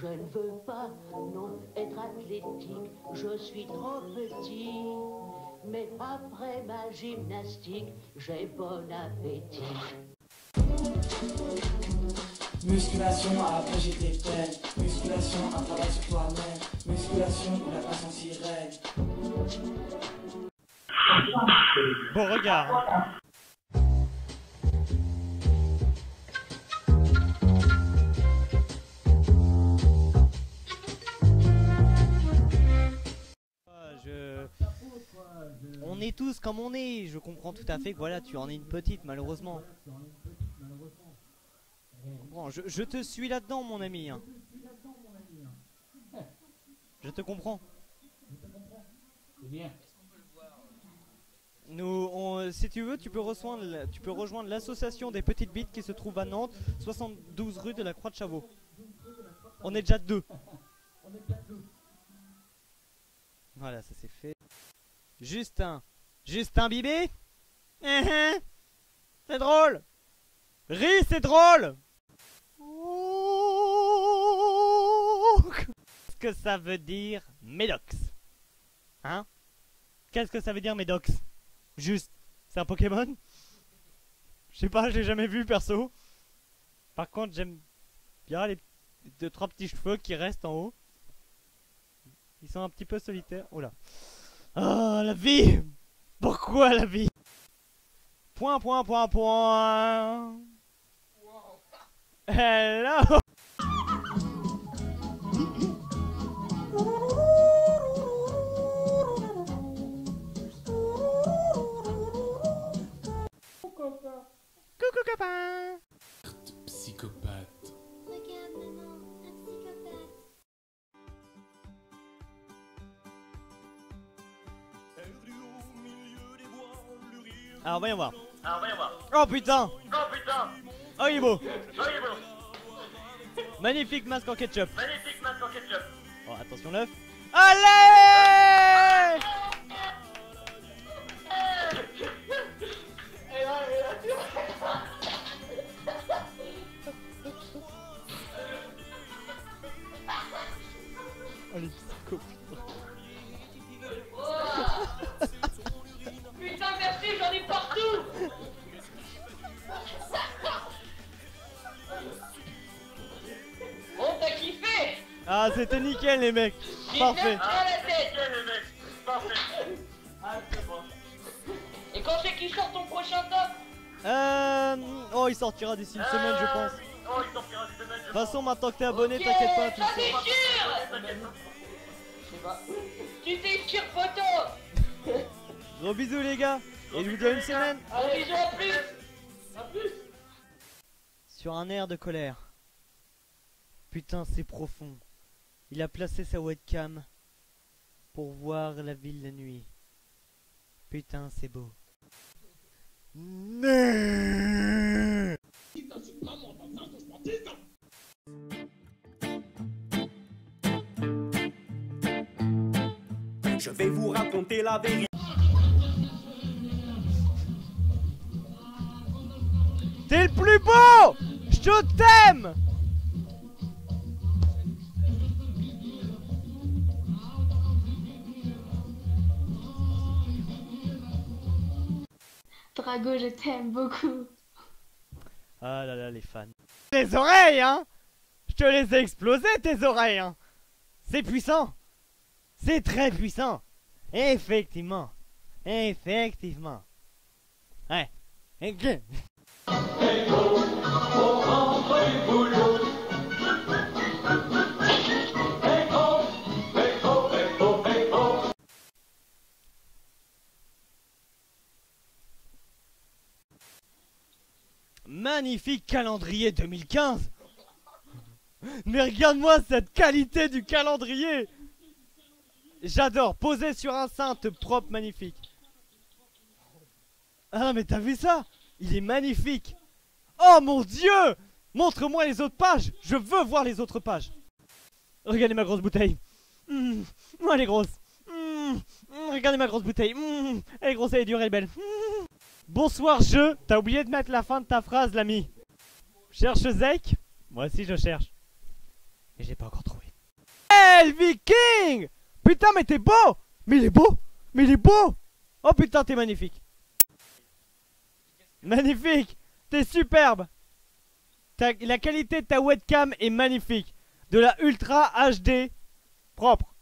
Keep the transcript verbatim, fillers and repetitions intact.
Je ne veux pas, non, être athlétique, je suis trop petit. Mais après ma gymnastique, j'ai bon appétit. Musculation, après j'étais pleine. Musculation, un travail sur toi-même. Musculation, où la patience y règne. Bon regard. Je... On est tous comme on est. Je comprends tout à fait que voilà, tu en es une petite malheureusement. Bon, je, je te suis là-dedans mon ami. Hein. Je te comprends. Nous, on, si tu veux, tu peux rejoindre, tu peux rejoindre l'association des petites bites qui se trouve à Nantes, soixante-douze rue de la Croix de Chavaux. On est déjà deux. Voilà, ça c'est fait. Justin, Justin Bibé. C'est drôle. Ris, c'est drôle. Qu'est-ce que ça veut dire Médox? Hein? Qu'est-ce que ça veut dire Médox? Juste, c'est un Pokémon? Je sais pas, je l'ai jamais vu perso. Par contre, j'aime bien les deux trois petits cheveux qui restent en haut. Ils sont un petit peu solitaires. Oh là. Ah, la vie! Pourquoi la vie? Point, point, point, point. Hello! Coucou copain. Psychopathe. Regarde maman, un psychopathe. Alors voyons voir. Alors voyons voir. Oh putain. Oh putain. Oh il est beau. Oh il est beau. Magnifique masque en ketchup. Magnifique masque en ketchup. Oh attention l'œuf. Allez. Oh les psychos. Putain merci, j'en ai partout. Bon t'as kiffé. Ah c'était nickel les mecs. Parfait. Ah la tête les mecs. Parfait. Ah c'est bon. Et quand c'est qu'il sort ton prochain top? Euh... Oh il sortira d'ici une semaine je pense. Oh il sortira d'ici une semaine je pense. De toute façon maintenant que t'es abonné t'inquiète pas. J'en suis sûr. Tu t'es sûr photo. Gros bisous les gars. Et je vous dis à une semaine. Allez bisous à plus. À plus. Sur un air de colère. Putain c'est profond. Il a placé sa webcam pour voir la ville la nuit. Putain c'est beau. Nee. Je vais vous raconter la vérité. T'es le plus beau. Je t'aime. Drago, je t'aime beaucoup. Ah là là les fans. Tes oreilles hein. Je te les ai explosées tes oreilles hein. C'est puissant. C'est très puissant. Effectivement. Effectivement. Ouais. Ok. Magnifique calendrier deux mille quinze. Mais regarde-moi cette qualité du calendrier. J'adore, posé sur un cintre propre, magnifique. Ah mais t'as vu ça? Il est magnifique. Oh mon dieu. Montre-moi les autres pages. Je veux voir les autres pages. Regardez ma grosse bouteille. Mmh. Oh, elle est grosse. Mmh. Regardez ma grosse bouteille. Mmh. Elle est grosse, elle est dure, elle est belle. Mmh. Bonsoir je. T'as oublié de mettre la fin de ta phrase l'ami. Cherche Zek. Moi aussi je cherche. Et j'ai pas encore trouvé. Hey, le Viking! Putain, mais t'es beau! Mais il est beau! Mais il est beau! Oh putain, t'es magnifique! Magnifique! T'es superbe! Ta- la qualité de ta webcam est magnifique. De la Ultra H D propre.